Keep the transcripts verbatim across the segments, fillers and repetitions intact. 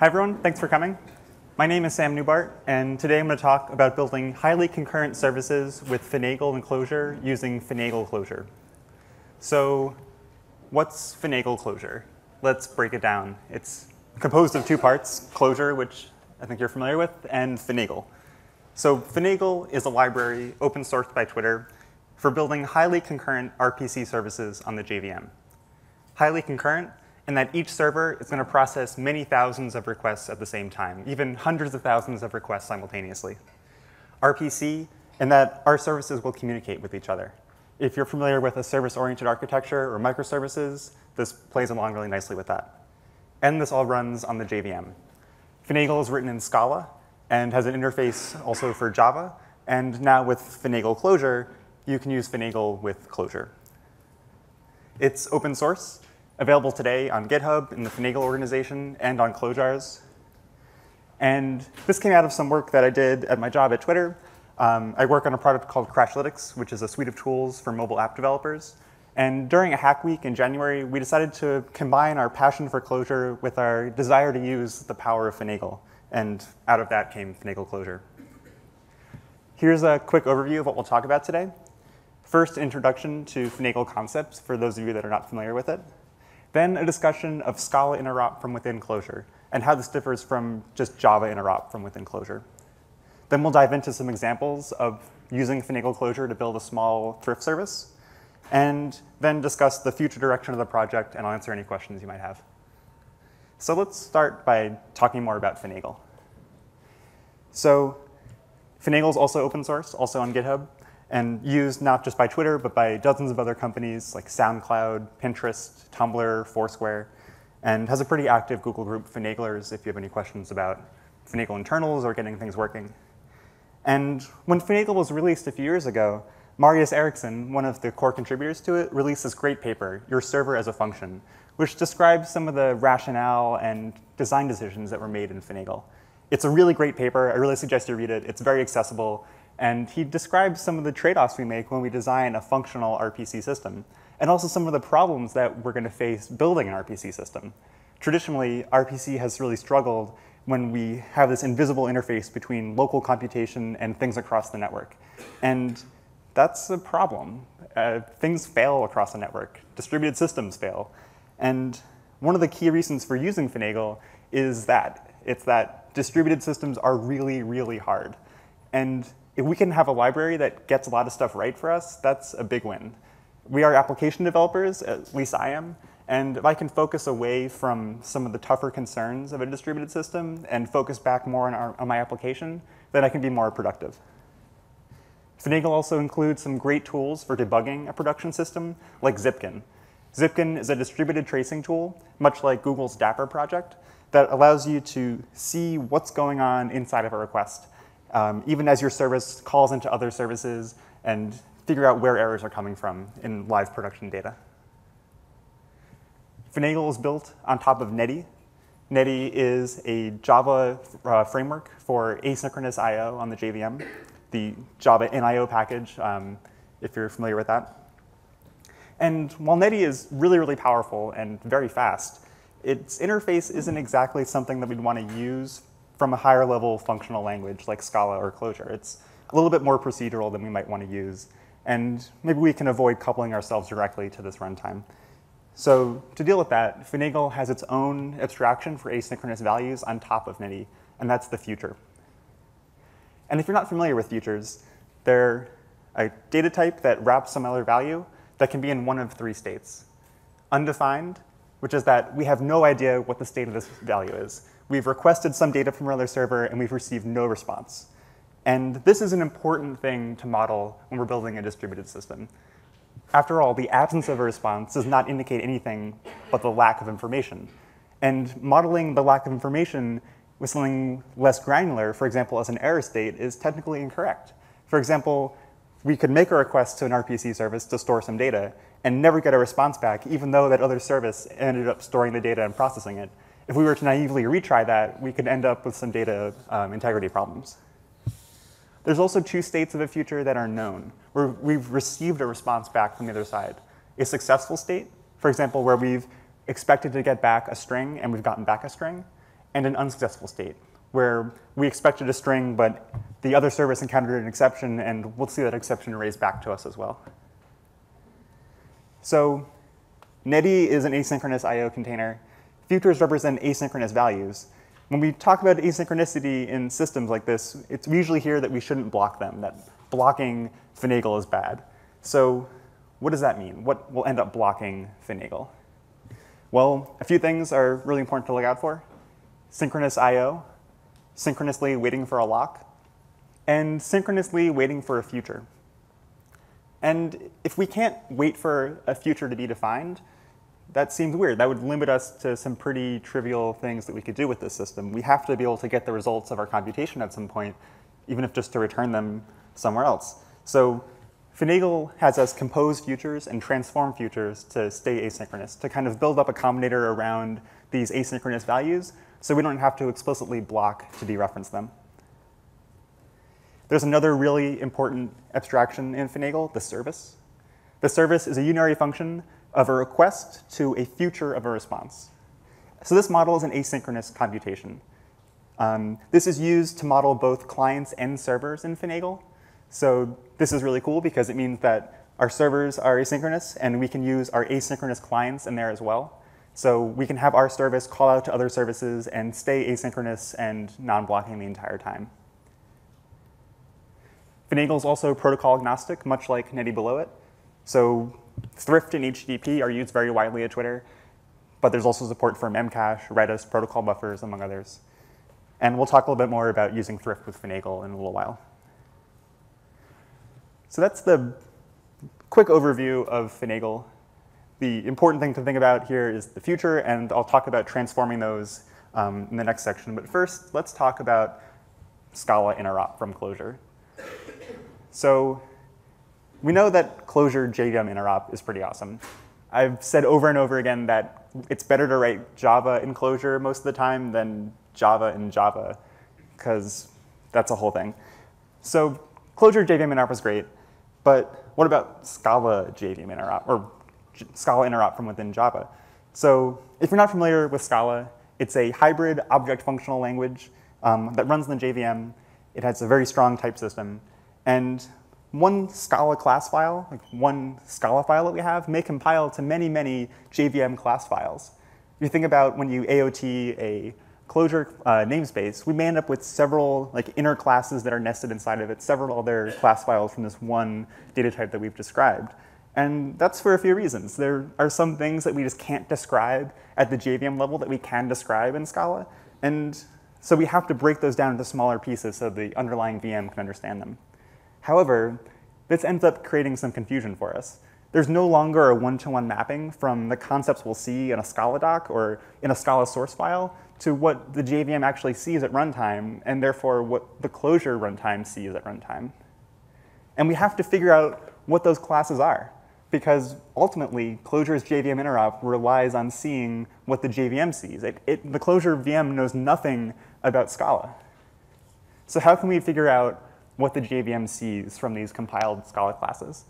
Hi, everyone. Thanks for coming. My name is Sam Neubardt, and today I'm going to talk about building highly concurrent services with Finagle and Clojure using Finagle Clojure. So what's Finagle Clojure? Let's break it down. It's composed of two parts, Clojure, which I think you're familiar with, and Finagle. So Finagle is a library open sourced by Twitter for building highly concurrent R P C services on the J V M. Highly concurrent in that each server is going to process many thousands of requests at the same time, even hundreds of thousands of requests simultaneously. R P C in that our services will communicate with each other. If you're familiar with a service-oriented architecture or microservices, this plays along really nicely with that. And this all runs on the J V M. Finagle is written in Scala and has an interface also for Java. And now with Finagle Clojure, you can use Finagle with Clojure. It's open source, available today on GitHub in the Finagle organization and on Clojars. And this came out of some work that I did at my job at Twitter. Um, I work on a product called Crashlytics, which is a suite of tools for mobile app developers. And during a hack week in January, we decided to combine our passion for Clojure with our desire to use the power of Finagle. And out of that came Finagle Clojure. Here's a quick overview of what we'll talk about today. First, introduction to Finagle concepts for those of you that are not familiar with it. Then a discussion of Scala interop from within Clojure and how this differs from just Java interop from within Clojure. Then we'll dive into some examples of using Finagle Clojure to build a small thrift service, and then discuss the future direction of the project, and I'll answer any questions you might have. So let's start by talking more about Finagle. So Finagle is also open source, also on GitHub, and used not just by Twitter, but by dozens of other companies like SoundCloud, Pinterest, Tumblr, Foursquare, and has a pretty active Google group, Finaglers, if you have any questions about Finagle internals or getting things working. And when Finagle was released a few years ago, Marius Eriksson, one of the core contributors to it, released this great paper, Your Server as a Function, which describes some of the rationale and design decisions that were made in Finagle. It's a really great paper. I really suggest you read it. It's very accessible. And he describes some of the trade-offs we make when we design a functional R P C system, and also some of the problems that we're going to face building an R P C system. Traditionally, R P C has really struggled when we have this invisible interface between local computation and things across the network. And that's a problem. Uh, things fail across the network. Distributed systems fail. And one of the key reasons for using Finagle is that. It's that distributed systems are really, really hard. And if we can have a library that gets a lot of stuff right for us, that's a big win. We are application developers, at least I am, and if I can focus away from some of the tougher concerns of a distributed system and focus back more on, our, on my application, then I can be more productive. Finagle also includes some great tools for debugging a production system, like Zipkin. Zipkin is a distributed tracing tool, much like Google's Dapper project, that allows you to see what's going on inside of a request. Um, even as your service calls into other services and figure out where errors are coming from in live production data. Finagle is built on top of Netty. Netty is a Java uh, framework for asynchronous I O on the J V M, the Java N I O package, um, if you're familiar with that. And while Netty is really, really powerful and very fast, its interface isn't exactly something that we'd want to use from a higher level functional language like Scala or Clojure. It's a little bit more procedural than we might want to use. And maybe we can avoid coupling ourselves directly to this runtime. So to deal with that, Finagle has its own abstraction for asynchronous values on top of Netty, and that's the future. And if you're not familiar with futures, they're a data type that wraps some other value that can be in one of three states. Undefined, which is that we have no idea what the state of this value is. We've requested some data from another server, and we've received no response. And this is an important thing to model when we're building a distributed system. After all, the absence of a response does not indicate anything but the lack of information. And modeling the lack of information with something less granular, for example, as an error state, is technically incorrect. For example, we could make a request to an R P C service to store some data and never get a response back, even though that other service ended up storing the data and processing it. If we were to naively retry that, we could end up with some data um, integrity problems. There's also two states of a future that are known, where we've received a response back from the other side. A successful state, for example, where we've expected to get back a string and we've gotten back a string, and an unsuccessful state, where we expected a string, but the other service encountered an exception, and we'll see that exception raised back to us as well. So Netty is an asynchronous I O container. Futures represent asynchronous values. When we talk about asynchronicity in systems like this, it's usually here that we shouldn't block them, that blocking Finagle is bad. So what does that mean? What will end up blocking Finagle? Well, a few things are really important to look out for. Synchronous I O, synchronously waiting for a lock, and synchronously waiting for a future. And if we can't wait for a future to be defined, that seems weird. That would limit us to some pretty trivial things that we could do with this system. We have to be able to get the results of our computation at some point, even if just to return them somewhere else. So Finagle has us compose futures and transform futures to stay asynchronous, to kind of build up a combinator around these asynchronous values so we don't have to explicitly block to dereference them. There's another really important abstraction in Finagle, the service. The service is a unary function of a request to a future of a response. So this model is an asynchronous computation. Um, this is used to model both clients and servers in Finagle. So this is really cool because it means that our servers are asynchronous, and we can use our asynchronous clients in there as well. So we can have our service call out to other services and stay asynchronous and non-blocking the entire time. Finagle is also protocol agnostic, much like Netty below it. So Thrift and H T T P are used very widely at Twitter, but there's also support for Memcache, Redis, protocol buffers, among others. And we'll talk a little bit more about using Thrift with Finagle in a little while. So that's the quick overview of Finagle. The important thing to think about here is the future, and I'll talk about transforming those um, in the next section. But first, let's talk about Scala interop from Clojure. So we know that Clojure J V M interop is pretty awesome. I've said over and over again that it's better to write Java in Clojure most of the time than Java in Java, because that's a whole thing. So Clojure J V M interop is great, but what about Scala J V M interop, or Scala interop from within Java? So if you're not familiar with Scala, it's a hybrid object functional language um, that runs in the J V M. It has a very strong type system. And one Scala class file, like one Scala file that we have, may compile to many, many J V M class files. If you think about when you A O T a Clojure uh, namespace, we may end up with several like inner classes that are nested inside of it, several other class files from this one data type that we've described. And that's for a few reasons. There are some things that we just can't describe at the J V M level that we can describe in Scala. And so we have to break those down into smaller pieces so the underlying V M can understand them. However, this ends up creating some confusion for us. There's no longer a one-to-one mapping from the concepts we'll see in a Scala doc or in a Scala source file to what the J V M actually sees at runtime, and therefore what the Clojure runtime sees at runtime. And we have to figure out what those classes are, because ultimately, Clojure's J V M interop relies on seeing what the J V M sees. It, it, the Clojure V M knows nothing about Scala. So how can we figure out what the J V M sees from these compiled Scala classes?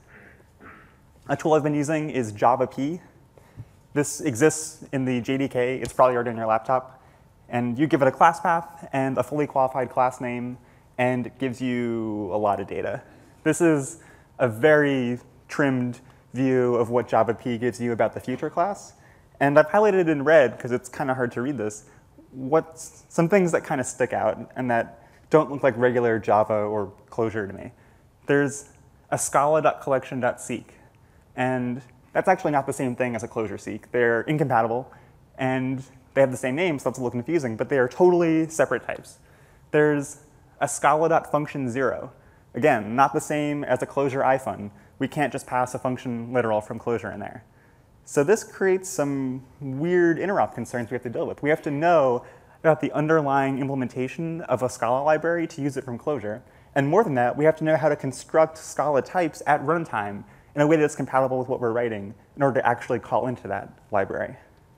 A tool I've been using is Java P. This exists in the J D K. It's probably already on your laptop. And you give it a class path and a fully qualified class name, and it gives you a lot of data. This is a very trimmed view of what Java P gives you about the future class. And I've highlighted it in red, because it's kind of hard to read this, what's some things that kind of stick out and that don't look like regular Java or Clojure to me. There's a scala.collection.seek. And that's actually not the same thing as a Clojure seek. They're incompatible, and they have the same name, so that's a little confusing, but they are totally separate types. There's a scala.function zero. Again, not the same as a Clojure ifun. We can't just pass a function literal from Clojure in there. So this creates some weird interop concerns we have to deal with. We have to know about the underlying implementation of a Scala library to use it from Clojure. And more than that, we have to know how to construct Scala types at runtime in a way that's compatible with what we're writing in order to actually call into that library.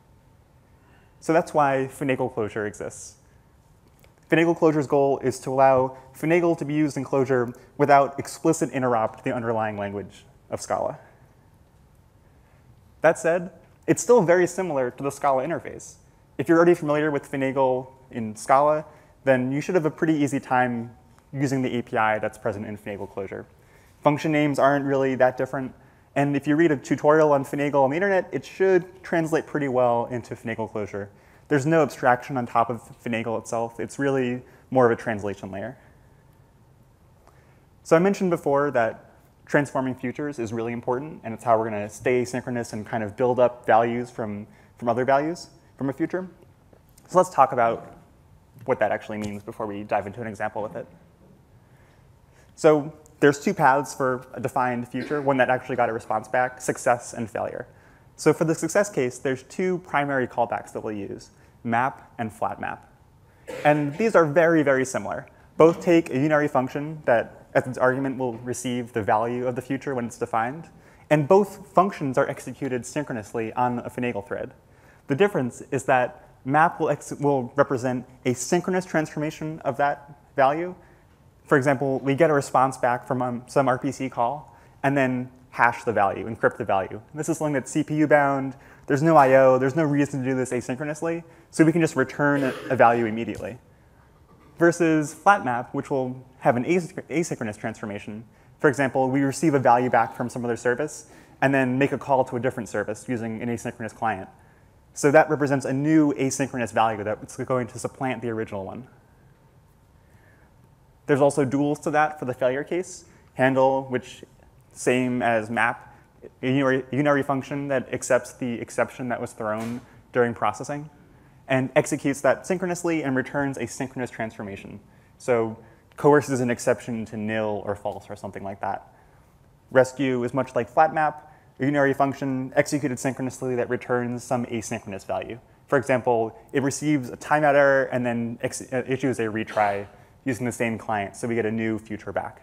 So that's why Finagle Clojure exists. Finagle Clojure's goal is to allow Finagle to be used in Clojure without explicit interop to the underlying language of Scala. That said, it's still very similar to the Scala interface. if you're already familiar with Finagle in Scala, then you should have a pretty easy time using the A P I that's present in Finagle Clojure. Function names aren't really that different. And if you read a tutorial on Finagle on the internet, it should translate pretty well into Finagle Clojure. There's no abstraction on top of Finagle itself. It's really more of a translation layer. So I mentioned before that transforming futures is really important, and it's how we're going to stay asynchronous and kind of build up values from, from other values from a future. So let's talk about what that actually means before we dive into an example with it. So there's two paths for a defined future, one that actually got a response back, success and failure. So for the success case, there's two primary callbacks that we'll use, map and flat map. And these are very, very similar. Both take a unary function that as its argument will receive the value of the future when it's defined. And both functions are executed synchronously on a Finagle thread. The difference is that map will, ex will represent a synchronous transformation of that value. For example, we get a response back from um, some R P C call, and then hash the value, encrypt the value. This is something that's C P U bound. There's no I O. There's no reason to do this asynchronously. So we can just return a, a value immediately. Versus flat map, which will have an asynchronous transformation. For example, we receive a value back from some other service, and then make a call to a different service using an asynchronous client. So that represents a new asynchronous value that's going to supplant the original one. There's also duals to that for the failure case. Handle, which same as map, a unary function that accepts the exception that was thrown during processing, and executes that synchronously and returns a synchronous transformation. So coerces an exception to nil or false or something like that. Rescue is much like flat map, a unary function executed synchronously that returns some asynchronous value. For example, it receives a timeout error and then ex issues a retry using the same client, so we get a new future back.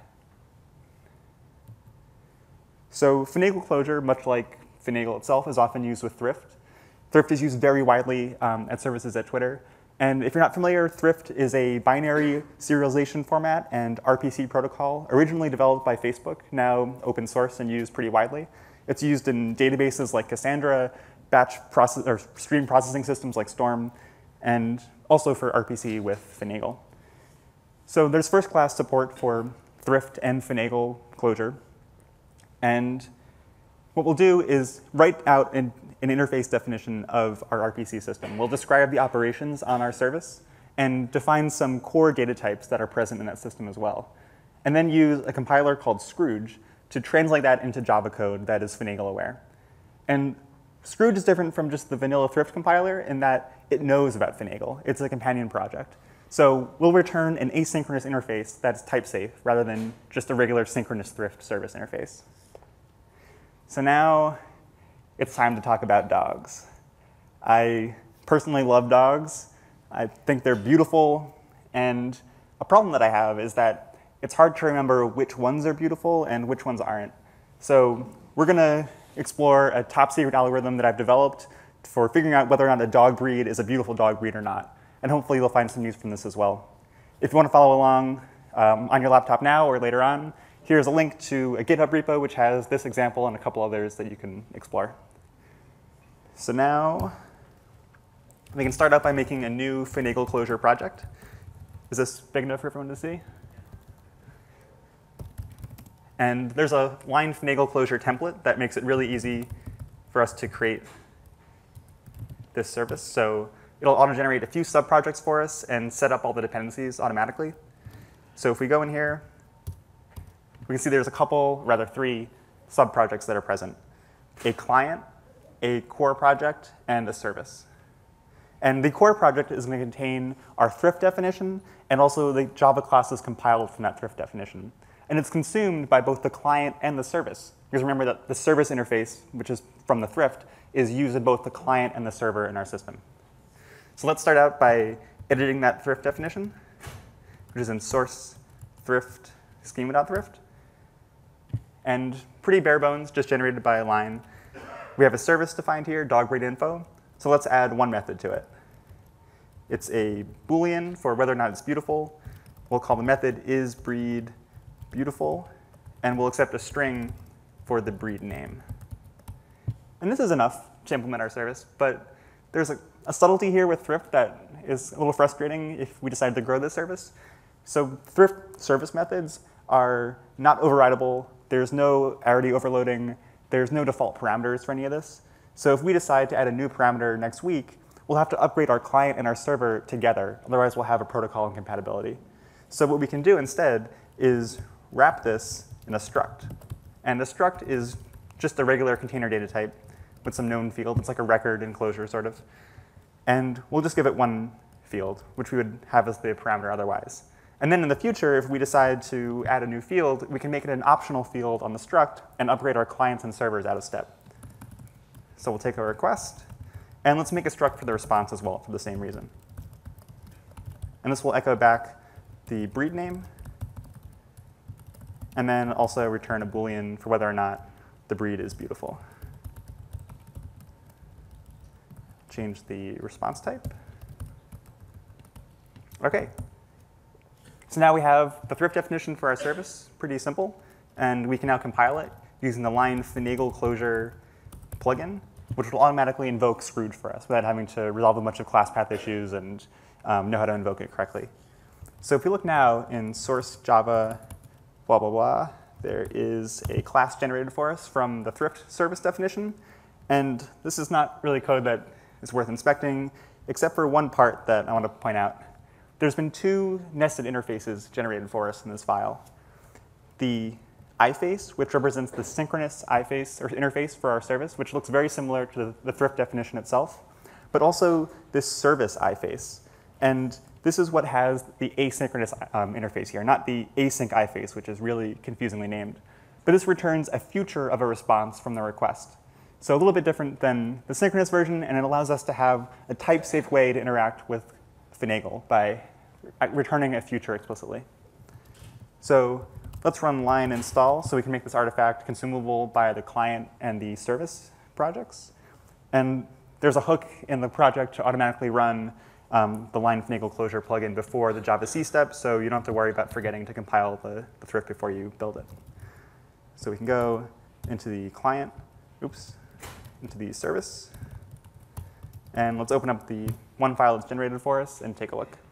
So Finagle Clojure, much like Finagle itself, is often used with Thrift. Thrift is used very widely um, at services at Twitter. And if you're not familiar, Thrift is a binary serialization format and R P C protocol originally developed by Facebook, now open source and used pretty widely. It's used in databases like Cassandra, batch process or stream processing systems like Storm, and also for R P C with Finagle. So there's first-class support for Thrift and Finagle Clojure. And what we'll do is write out an, an interface definition of our R P C system. We'll describe the operations on our service and define some core data types that are present in that system as well. And then use a compiler called Scrooge to translate that into Java code that is Finagle aware. And Scrooge is different from just the vanilla Thrift compiler in that it knows about Finagle. It's a companion project. So we'll return an asynchronous interface that's type safe rather than just a regular synchronous Thrift service interface. So now it's time to talk about dogs. I personally love dogs. I think they're beautiful. And a problem that I have is that it's hard to remember which ones are beautiful and which ones aren't. So we're going to explore a top secret algorithm that I've developed for figuring out whether or not a dog breed is a beautiful dog breed or not. And hopefully you'll find some use from this as well. If you want to follow along um, on your laptop now or later on, here's a link to a GitHub repo which has this example and a couple others that you can explore. So now we can start out by making a new Finagle Clojure project. Is this big enough for everyone to see? And there's a line Finagle Clojure template that makes it really easy for us to create this service. So it'll auto-generate a few sub-projects for us and set up all the dependencies automatically. So if we go in here, we can see there's a couple, rather three, sub-projects that are present. A client, a core project, and a service. And the core project is going to contain our Thrift definition and also the Java classes compiled from that Thrift definition. And it's consumed by both the client and the service. Because remember that the service interface, which is from the Thrift, is used in both the client and the server in our system. So let's start out by editing that Thrift definition, which is in source thrift schema.thrift. And pretty bare bones, just generated by a line. We have a service defined here, dog breed info. So let's add one method to it. It's a Boolean for whether or not it's beautiful. We'll call the method isBreedBeautiful, and we'll accept a string for the breed name. And this is enough to implement our service, but there's a a subtlety here with Thrift that is a little frustrating if we decide to grow this service. So Thrift service methods are not overridable. There's no arity overloading. There's no default parameters for any of this. So if we decide to add a new parameter next week, we'll have to upgrade our client and our server together. Otherwise, we'll have a protocol incompatibility. So what we can do instead is wrap this in a struct. And a struct is just a regular container data type with some known field. It's like a record in Clojure, sort of. And we'll just give it one field, which we would have as the parameter otherwise. And then in the future, if we decide to add a new field, we can make it an optional field on the struct and upgrade our clients and servers out of step. So we'll take a request, and let's make a struct for the response as well for the same reason. And this will echo back the breed name, and then also return a Boolean for whether or not the breed is beautiful. Change the response type. OK. So now we have the Thrift definition for our service, pretty simple. And we can now compile it using the line Finagle Clojure plugin, which will automatically invoke Scrooge for us without having to resolve a bunch of class path issues and um, know how to invoke it correctly. So if we look now in source Java, blah, blah, blah, there is a class generated for us from the Thrift service definition. And this is not really code that is worth inspecting, except for one part that I want to point out. There's been two nested interfaces generated for us in this file. The iFace, which represents the synchronous iFace or interface for our service, which looks very similar to the, the Thrift definition itself, but also this service iFace. And this is what has the asynchronous um, interface here, not the async iFace, which is really confusingly named. But this returns a future of a response from the request. So a little bit different than the synchronous version, and it allows us to have a type-safe way to interact with Finagle by returning a future explicitly. So let's run line install so we can make this artifact consumable by the client and the service projects. And there's a hook in the project to automatically run um, the line Finagle Clojure plugin before the Java C step, so you don't have to worry about forgetting to compile the, the Thrift before you build it. So we can go into the client, oops, into the service. And let's open up the one file that's generated for us and take a look.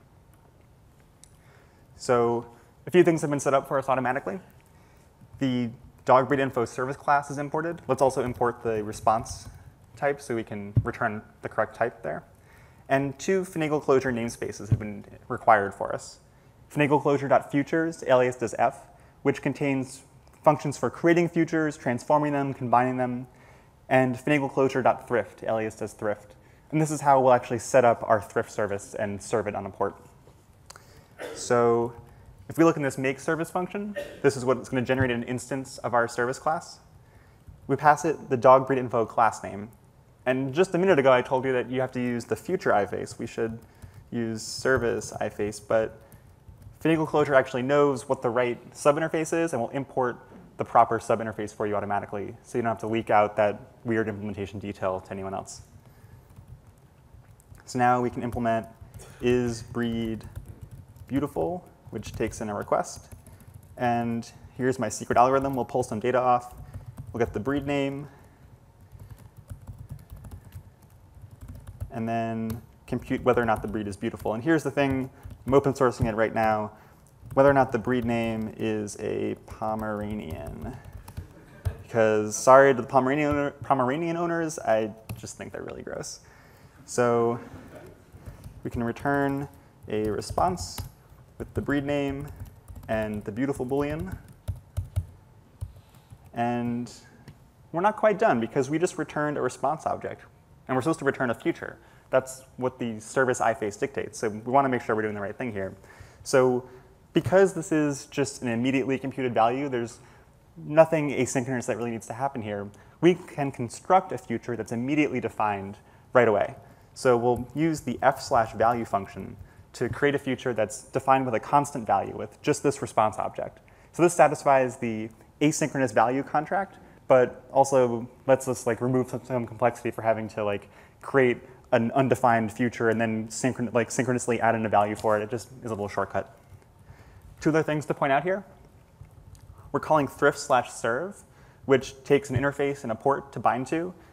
So a few things have been set up for us automatically. The dog breed info service class is imported. Let's also import the response type so we can return the correct type there. And two Finagle Clojure namespaces have been required for us. Finagle Clojure.futures, aliased as f, which contains functions for creating futures, transforming them, combining them, and Finagle Clojure.thrift, aliased as thrift. And this is how we'll actually set up our Thrift service and serve it on a port. So if we look in this make service function, this is what's going to generate an instance of our service class. We pass it the dog breed info class name. And just a minute ago, I told you that you have to use the future iFace. We should use service iFace. But Finagle Clojure actually knows what the right subinterface is and will import the proper subinterface for you automatically, so you don't have to leak out that weird implementation detail to anyone else. So now we can implement is breed beautiful, which takes in a request. And here's my secret algorithm. We'll pull some data off. We'll get the breed name. And then compute whether or not the breed is beautiful. And here's the thing. I'm open sourcing it right now. Whether or not the breed name is a Pomeranian. Because sorry to the Pomeranian, owner, Pomeranian owners, I just think they're really gross. So we can return a response with the breed name and the beautiful Boolean. And we're not quite done, because we just returned a response object. And we're supposed to return a future. That's what the service iFace dictates. So we want to make sure we're doing the right thing here. So because this is just an immediately computed value, there's nothing asynchronous that really needs to happen here. We can construct a future that's immediately defined right away. So we'll use the f slash value function to create a future that's defined with a constant value with just this response object. So this satisfies the asynchronous value contract, but also lets us like remove some complexity for having to like create an undefined future and then synchron like synchronously add in a value for it. It just is a little shortcut. Two other things to point out here. We're calling thrift slash serve, which takes an interface and a port to bind to,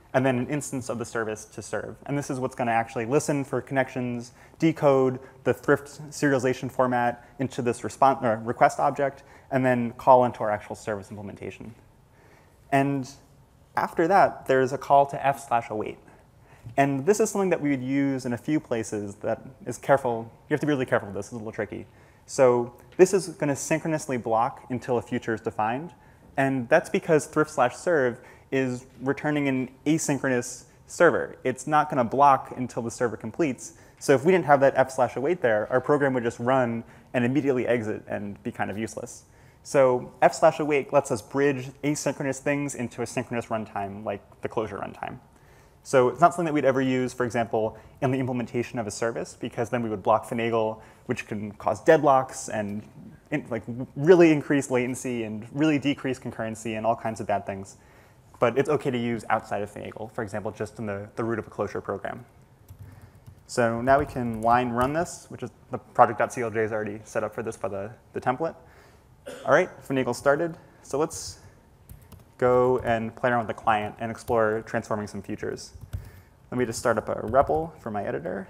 and then an instance of the service to serve. And this is what's going to actually listen for connections, decode the thrift serialization format into this response, or request object, and then call into our actual service implementation. And after that, there's a call to f slash await. And this is something that we would use in a few places that is careful. You have to be really careful with this. It's a little tricky. So this is going to synchronously block until a future is defined. And that's because thrift slash serve is returning an asynchronous server. It's not going to block until the server completes. So if we didn't have that f slash await there, our program would just run and immediately exit and be kind of useless. So f slash await lets us bridge asynchronous things into a synchronous runtime, like the Clojure runtime. So it's not something that we'd ever use, for example, in the implementation of a service, because then we would block Finagle, which can cause deadlocks and in, like really increase latency and really decrease concurrency and all kinds of bad things. But it's OK to use outside of Finagle, for example, just in the, the root of a Clojure program. So now we can line run this, which is the project.clj is already set up for this by the, the template. All right, Finagle started. So let's go and play around with the client and explore transforming some futures. Let me just start up a R E P L for my editor.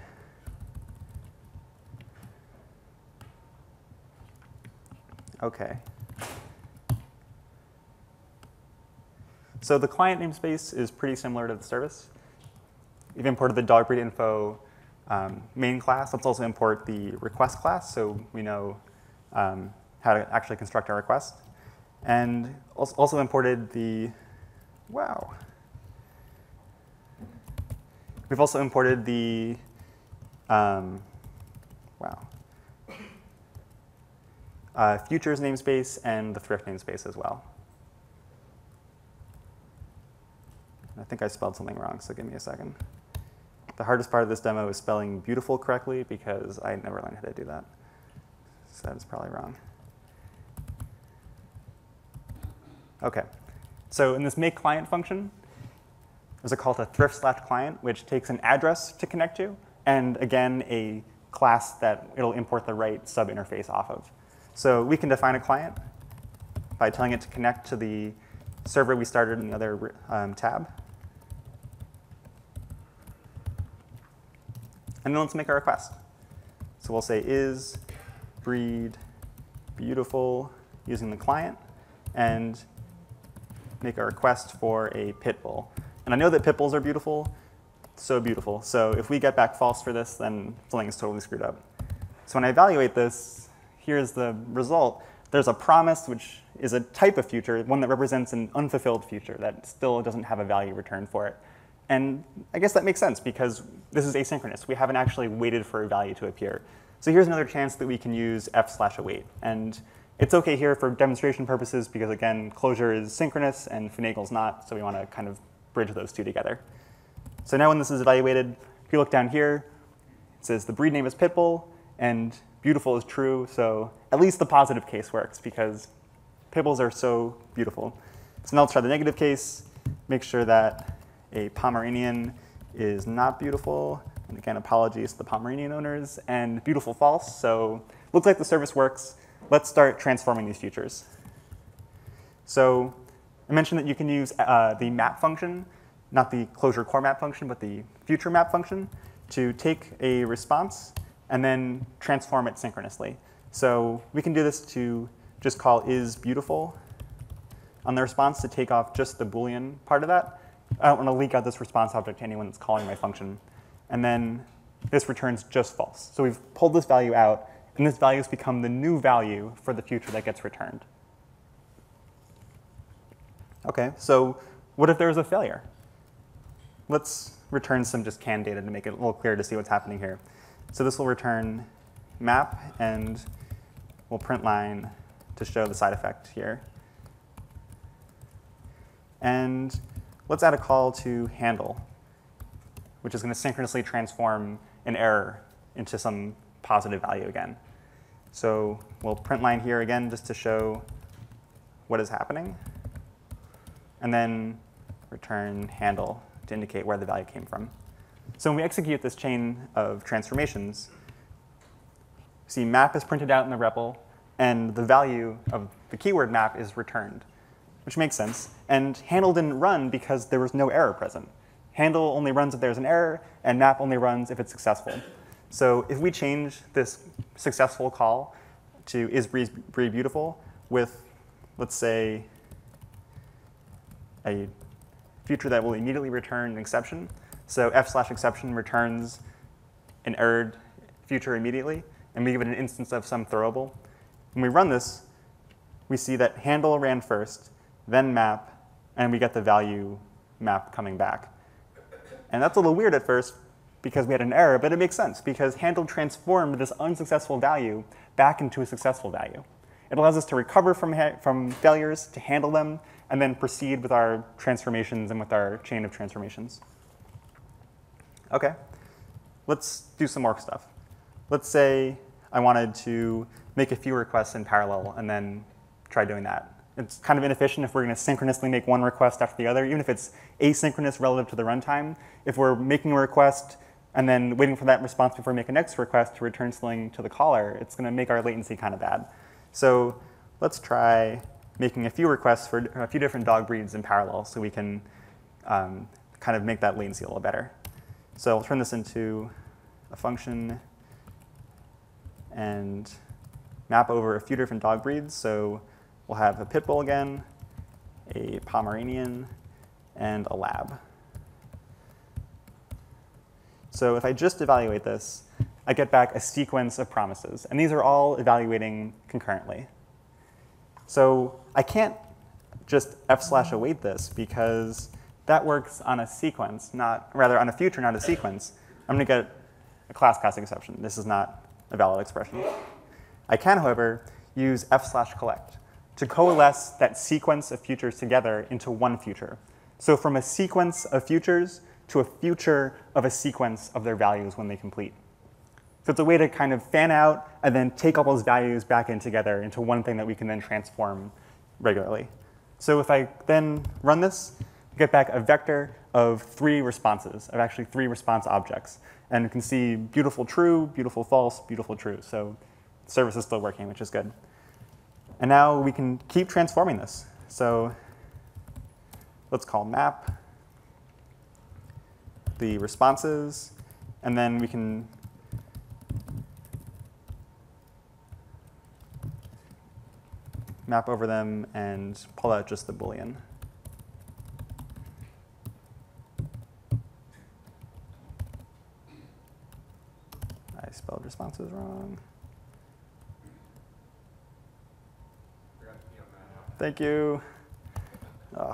OK. So the client namespace is pretty similar to the service. We've imported the dog breed info um, main class. Let's also import the request class so we know um, how to actually construct our request. And also imported the, wow. We've also imported the, um, wow, uh, futures namespace and the thrift namespace as well. I think I spelled something wrong, so give me a second. The hardest part of this demo is spelling beautiful correctly because I never learned how to do that. So that is probably wrong. OK. So in this make client function, there's a call to thrift slash client, which takes an address to connect to, and again, a class that it'll import the right sub-interface off of. So we can define a client by telling it to connect to the server we started in the other um, tab. And then let's make a request. So we'll say is breed beautiful using the client, and make a request for a pit bull. And I know that pit bulls are beautiful, so beautiful. So if we get back false for this, then something is totally screwed up. So when I evaluate this, here's the result. There's a promise, which is a type of future, one that represents an unfulfilled future that still doesn't have a value returned for it. And I guess that makes sense, because this is asynchronous. We haven't actually waited for a value to appear. So here's another chance that we can use f slash await. And it's OK here for demonstration purposes, because again, Clojure is synchronous and Finagle's not. So we want to kind of bridge those two together. So now when this is evaluated, if you look down here, it says the breed name is pitbull, and beautiful is true. So at least the positive case works, because pitbulls are so beautiful. So now let's try the negative case. Make sure that a Pomeranian is not beautiful. And again, apologies to the Pomeranian owners. And beautiful false. So looks like the service works. Let's start transforming these futures. So I mentioned that you can use uh, the map function, not the Clojure core map function, but the future map function, to take a response and then transform it synchronously. So we can do this to just call is beautiful on the response to take off just the Boolean part of that. I don't want to leak out this response object to anyone that's calling my function. And then this returns just false. So we've pulled this value out, and this value has become the new value for the future that gets returned. OK, so what if there was a failure? Let's return some just canned data to make it a little clearer to see what's happening here. So this will return map, and we'll print line to show the side effect here. And let's add a call to handle, which is going to synchronously transform an error into some positive value again. So we'll print line here again just to show what is happening, and then return handle to indicate where the value came from. So when we execute this chain of transformations, see map is printed out in the R E P L, and the value of the keyword map is returned, which makes sense. And handle didn't run because there was no error present. handle only runs if there's an error, and map only runs if it's successful. So if we change this successful call to is Bree beautiful with, let's say, a feature that will immediately return an exception. So f slash exception returns an errored feature immediately, and we give it an instance of some throwable. When we run this, we see that handle ran first, then map, and we get the value map coming back. And that's a little weird at first because we had an error, but it makes sense because handle transformed this unsuccessful value back into a successful value. It allows us to recover from, from failures, to handle them, and then proceed with our transformations and with our chain of transformations. OK, let's do some more stuff. Let's say I wanted to make a few requests in parallel and then try doing that. It's kind of inefficient if we're going to synchronously make one request after the other, even if it's asynchronous relative to the runtime. If we're making a request and then waiting for that response before we make a next request to return something to the caller, it's going to make our latency kind of bad. So let's try making a few requests for a few different dog breeds in parallel so we can um, kind of make that latency a little better. So I'll turn this into a function and map over a few different dog breeds. So we'll have a pit bull again, a Pomeranian, and a lab. So if I just evaluate this, I get back a sequence of promises. And these are all evaluating concurrently. So I can't just f slash await this because that works on a sequence, not rather on a future, not a sequence. I'm going to get a class class exception. This is not a valid expression. I can, however, use f slash collect to coalesce that sequence of futures together into one future. So from a sequence of futures to a future of a sequence of their values when they complete. So it's a way to kind of fan out and then take all those values back in together into one thing that we can then transform regularly. So if I then run this, I get back a vector of three responses, of actually three response objects. And you can see beautiful true, beautiful false, beautiful true. So the service is still working, which is good. And now we can keep transforming this. So let's call map the responses, and then we can map over them and pull out just the Boolean. I spelled responses wrong. Thank you. Ugh.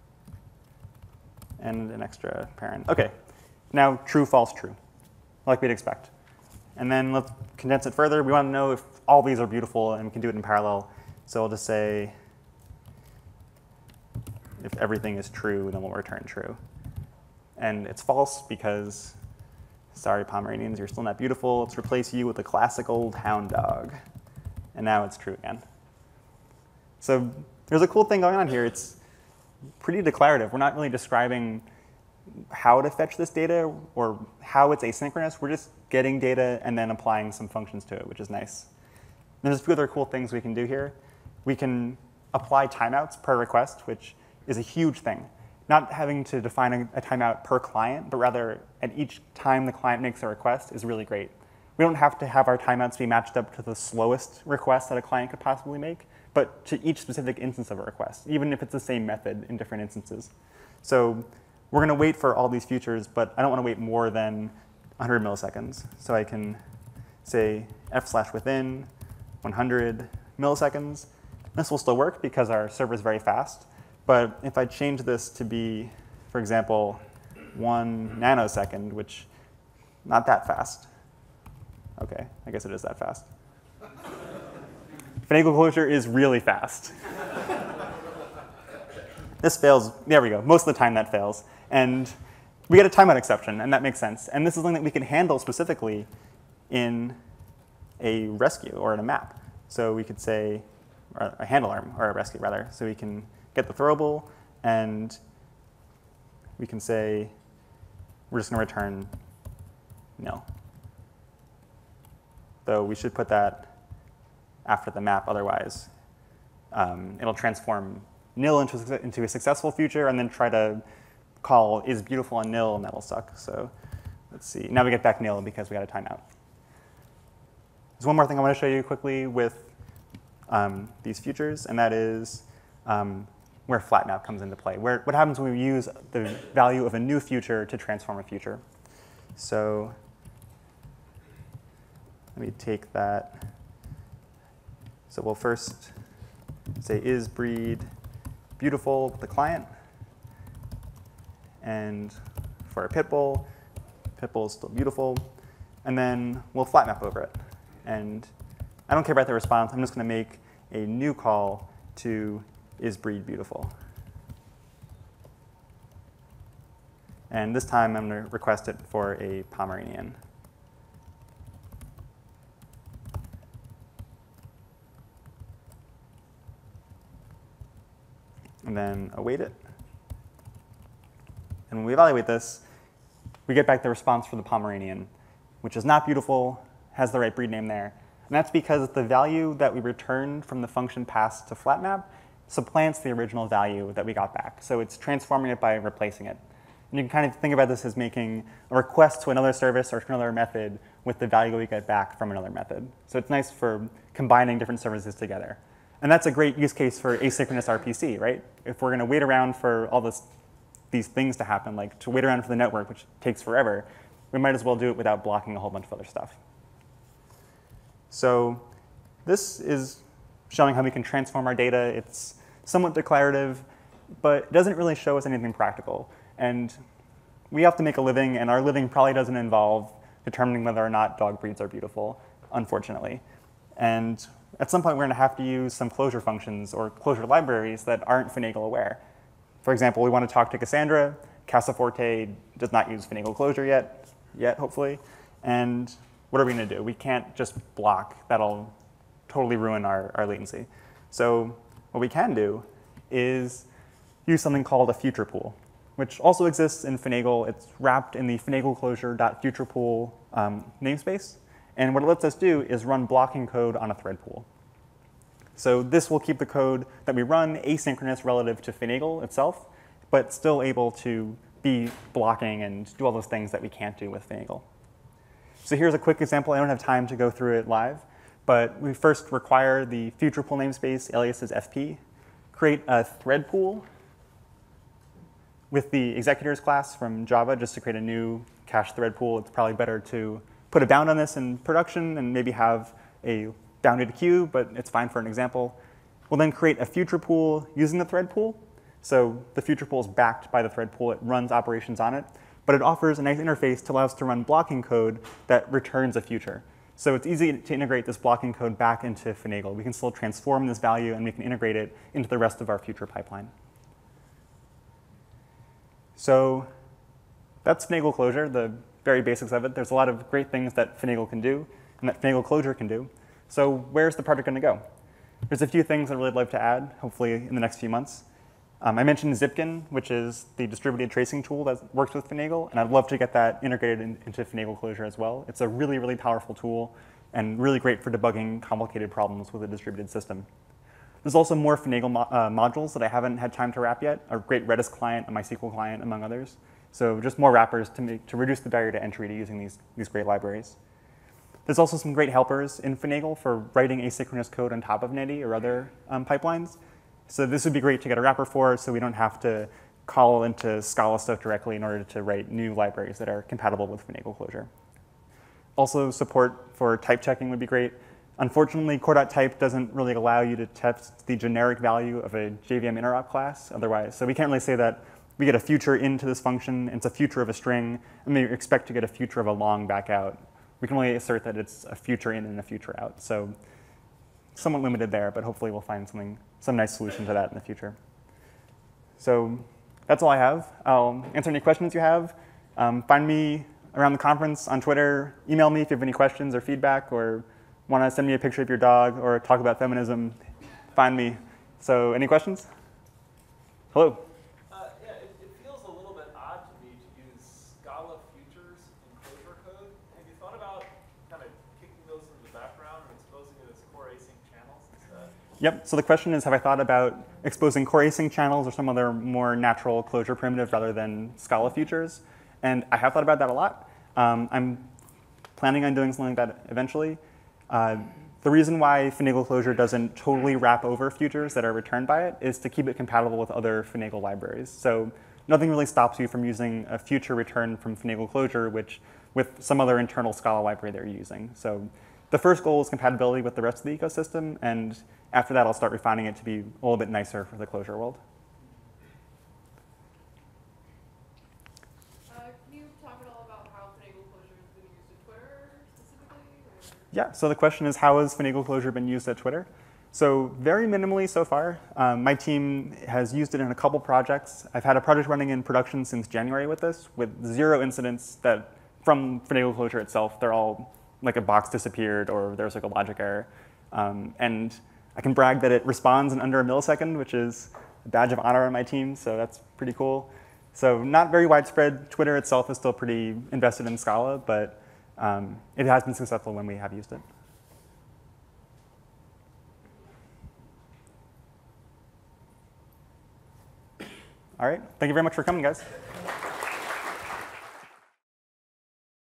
And an extra parent. OK, now true, false, true, like we'd expect. And then let's condense it further. We want to know if all these are beautiful, and we can do it in parallel. So I'll just say if everything is true, then we'll return true. And it's false because, sorry, Pomeranians, you're still not beautiful. Let's replace you with a classic old hound dog. And now it's true again. So there's a cool thing going on here. It's pretty declarative. We're not really describing how to fetch this data or how it's asynchronous. We're just getting data and then applying some functions to it, which is nice. And there's a few other cool things we can do here. We can apply timeouts per request, which is a huge thing. Not having to define a, a timeout per client, but rather at each time the client makes a request is really great. We don't have to have our timeouts be matched up to the slowest request that a client could possibly make, but to each specific instance of a request, even if it's the same method in different instances. So we're going to wait for all these futures, but I don't want to wait more than one hundred milliseconds. So I can say f slash within one hundred milliseconds. This will still work because our server is very fast. But if I change this to be, for example, one nanosecond, which not that fast. OK, I guess it is that fast. Finagle Clojure is really fast. This fails. There we go. Most of the time that fails. And we get a timeout exception, and that makes sense. And this is something that we can handle specifically in a rescue or in a map. So we could say, or a handle arm, or a rescue rather. So we can get the throwable, and we can say, we're just going to return nil. Though we should put that after the map, otherwise um, it'll transform nil into, into a successful future and then try to call is beautiful on nil, and that'll suck. So let's see. Now we get back nil because we got a timeout. There's one more thing I want to show you quickly with um, these futures, and that is um, where flat map comes into play. Where, what happens when we use the value of a new future to transform a future? So let me take that. So we'll first say is breed beautiful with the client. And for a pit bull, pit bull is still beautiful. And then we'll flat map over it. And I don't care about the response. I'm just going to make a new call to is breed beautiful. And this time, I'm going to request it for a Pomeranian. And then await it. And when we evaluate this, we get back the response for the Pomeranian, which is not beautiful, has the right breed name there. And that's because the value that we returned from the function passed to flatmap supplants the original value that we got back. So it's transforming it by replacing it. And you can kind of think about this as making a request to another service or to another method with the value we get back from another method. So it's nice for combining different services together. And that's a great use case for asynchronous R P C, right? If we're going to wait around for all this, these things to happen, like to wait around for the network, which takes forever, we might as well do it without blocking a whole bunch of other stuff. So this is showing how we can transform our data. It's somewhat declarative, but it doesn't really show us anything practical. And we have to make a living, and our living probably doesn't involve determining whether or not dog breeds are beautiful, unfortunately. And at some point, we're going to have to use some Clojure functions or Clojure libraries that aren't Finagle aware. For example, we want to talk to Cassandra. Cassaforte does not use Finagle Clojure yet, yet hopefully. And what are we going to do? We can't just block. That'll totally ruin our, our latency. So what we can do is use something called a future pool, which also exists in Finagle. It's wrapped in the Finagle Clojure.futurepool um, namespace. And what it lets us do is run blocking code on a thread pool. So this will keep the code that we run asynchronous relative to Finagle itself, but still able to be blocking and do all those things that we can't do with Finagle. So here's a quick example. I don't have time to go through it live, but we first require the future pool namespace, alias is F P, create a thread pool with the executors class from Java just to create a new cache thread pool. It's probably better to put a bound on this in production and maybe have a bounded queue, but it's fine for an example. We'll then create a future pool using the thread pool. So the future pool is backed by the thread pool. It runs operations on it, but it offers a nice interface to allow us to run blocking code that returns a future. So it's easy to integrate this blocking code back into Finagle. We can still transform this value, and we can integrate it into the rest of our future pipeline. So that's Finagle Clojure, the very basics of it. There's a lot of great things that Finagle can do and that Finagle Clojure can do. So where's the project going to go? There's a few things I'd really love to add, hopefully in the next few months. Um, I mentioned Zipkin, which is the distributed tracing tool that works with Finagle, and I'd love to get that integrated in, into Finagle Clojure as well. It's a really, really powerful tool and really great for debugging complicated problems with a distributed system. There's also more Finagle mo uh, modules that I haven't had time to wrap yet, a great Redis client, a MySQL client, among others. So just more wrappers to, make, to reduce the barrier to entry to using these, these great libraries. There's also some great helpers in Finagle for writing asynchronous code on top of Netty or other um, pipelines. So this would be great to get a wrapper for, so we don't have to call into Scala stuff directly in order to write new libraries that are compatible with Finagle Clojure. Also, support for type checking would be great. Unfortunately, core.type doesn't really allow you to test the generic value of a J V M interop class otherwise. So we can't really say that we get a future into this function, and it's a future of a string, and we expect to get a future of a long back out. We can only assert that it's a future in and a future out. So somewhat limited there, but hopefully we'll find something, some nice solution to that in the future. So that's all I have. I'll answer any questions you have. Um, find me around the conference on Twitter. Email me if you have any questions or feedback, or want to send me a picture of your dog or talk about feminism. Find me. So any questions? Hello. Yep, so the question is, have I thought about exposing core async channels or some other more natural Clojure primitive rather than Scala features? And I have thought about that a lot. Um, I'm planning on doing something like that eventually. Uh, the reason why Finagle Clojure doesn't totally wrap over futures that are returned by it is to keep it compatible with other Finagle libraries. So nothing really stops you from using a future return from Finagle Clojure, which with some other internal Scala library they're using. So the first goal is compatibility with the rest of the ecosystem, and after that, I'll start refining it to be a little bit nicer for the Clojure world. Uh, can you talk at all about how Finagle Clojure has been used at Twitter specifically? Or? Yeah, so the question is, how has Finagle Clojure been used at Twitter? So very minimally so far. Um, my team has used it in a couple projects. I've had a project running in production since January with this, with zero incidents that from Finagle Clojure itself. They're all like a box disappeared or there's like a logic error. Um, and I can brag that it responds in under a millisecond, which is a badge of honor on my team, so that's pretty cool. So not very widespread. Twitter itself is still pretty invested in Scala, but um, it has been successful when we have used it. All right, thank you very much for coming, guys.